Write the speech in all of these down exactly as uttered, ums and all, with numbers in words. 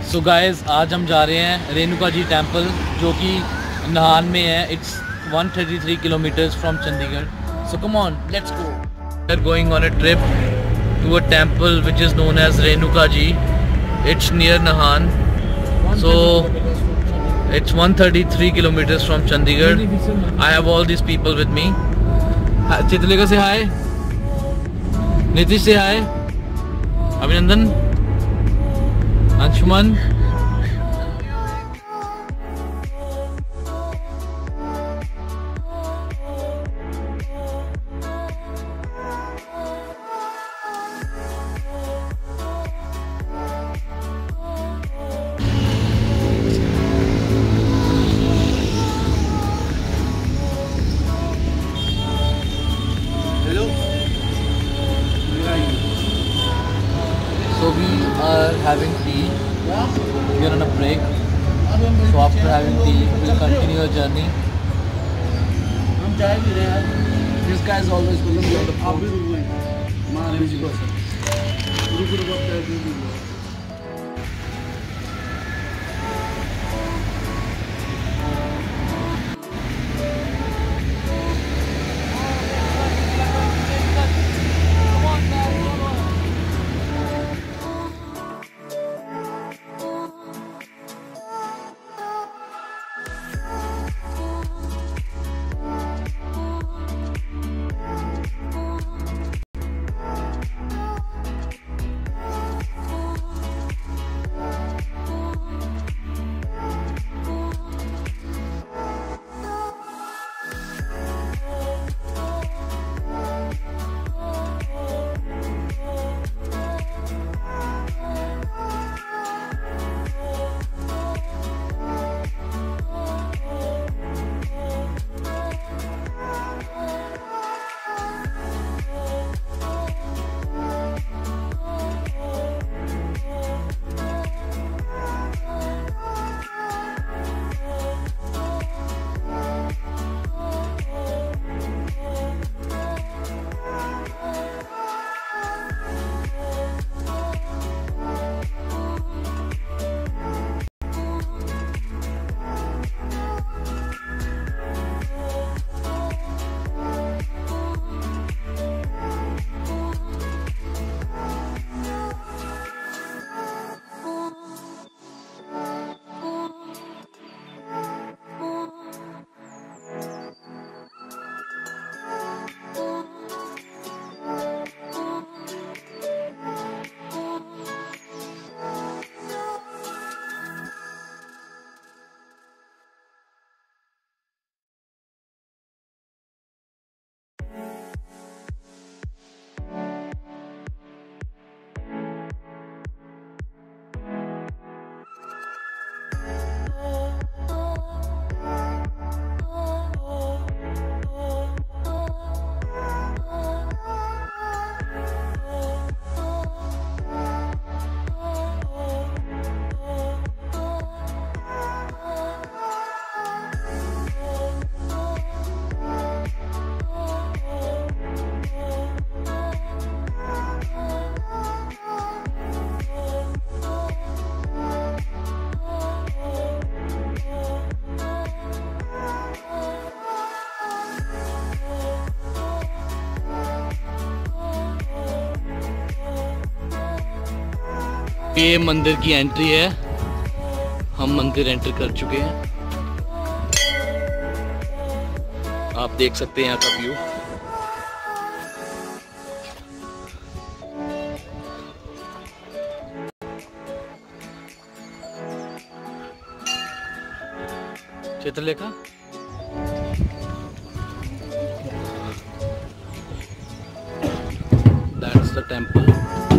So guys आज हम जा रहे हैं रेणुका जी टेम्पल जो कि नाहन में है. It's one thirty-three kilometers from Chandigarh. So come on, let's go. We are going on a trip to a temple which is known as Renuka ji. It's near Nahan. So it's one thirty-three kilometers from Chandigarh. I have all these people with me. Chitralekha say hi. Nitish say hi. Abhinandan. Anshuman. So we are having tea. We are on a break. So after having tea, we'll continue our journey. This guy is always going to be on the phone. ये मंदिर की entry है. हम मंदिर enter कर चुके हैं. आप देख सकते हैं यहाँ का view. Chitralekha that's the temple.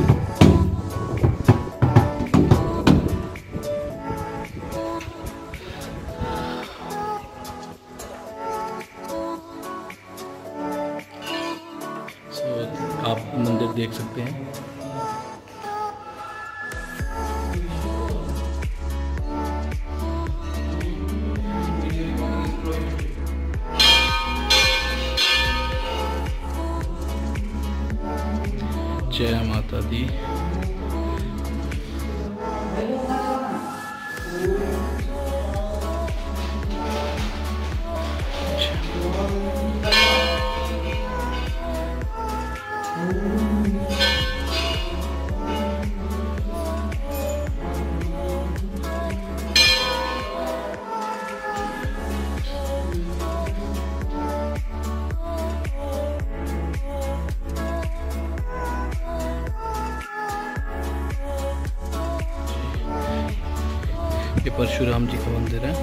आप मंदिर देख सकते हैं. जय माता ये परशुराम जी का मंदिर है।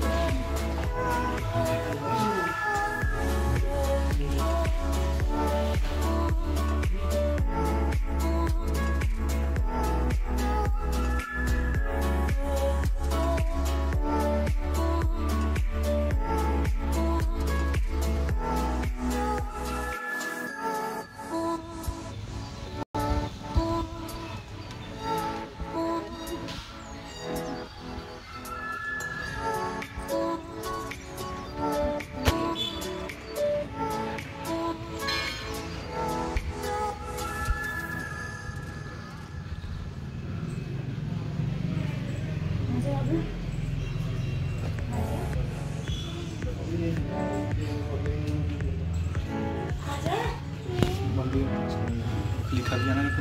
लिखा दिया ना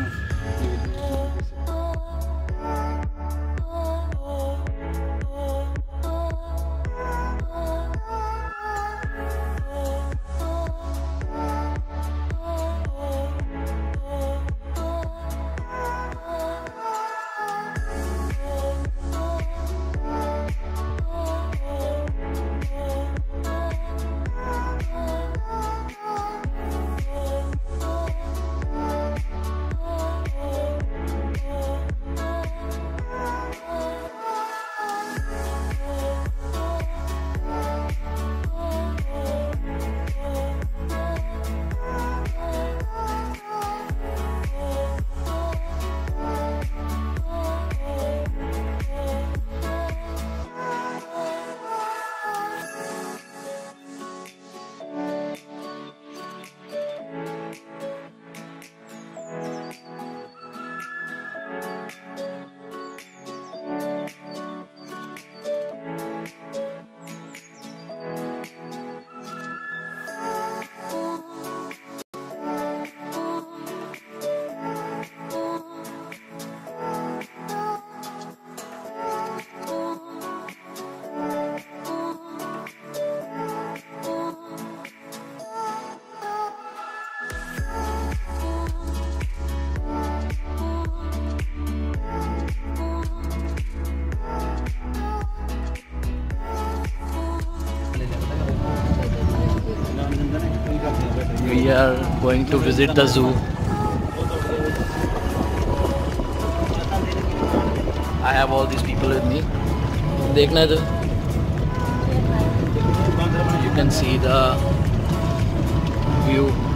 We are going to visit the zoo. I have all these people with me. देखना तो you can see the view.